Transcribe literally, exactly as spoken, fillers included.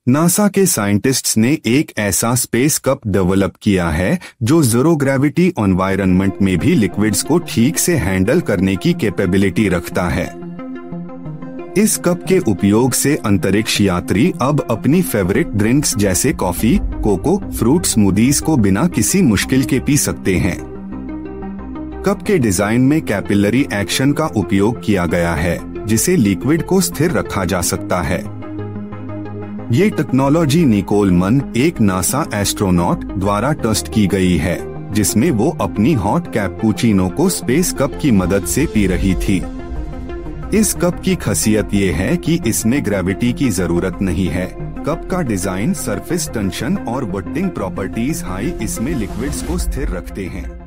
NASA के scientists ने एक ऐसा स्पेस कप डेवलप किया है जो जीरो ग्रेविटी एनवायरनमेंट में भी लिक्विड्स को ठीक से हैंडल करने की कैपेबिलिटी रखता है। इस कप के उपयोग से अंतरिक्ष यात्री अब अपनी फेवरेट ड्रिंक्स जैसे कॉफी, कोको, फ्रूट स्मूदीज को बिना किसी मुश्किल के पी सकते हैं। कप के डिजाइन में कैपिलरी एक्शन का उपयोग किया गया है, जिसे लिक्विड को स्थिर रखा जा सकता है। ये टेक्नोलॉजी निकोल मन, एक नासा एस्ट्रोनॉट, द्वारा टेस्ट की गई है, जिसमें वो अपनी हॉट कैपुचिनो को स्पेस कप की मदद से पी रही थी। इस कप की खासियत ये है कि इसमें ग्रेविटी की जरूरत नहीं है। कप का डिजाइन, सरफेस टेंशन और वेटिंग प्रॉपर्टीज हाई इसमें लिक्विड्स को स्थिर रखते हैं।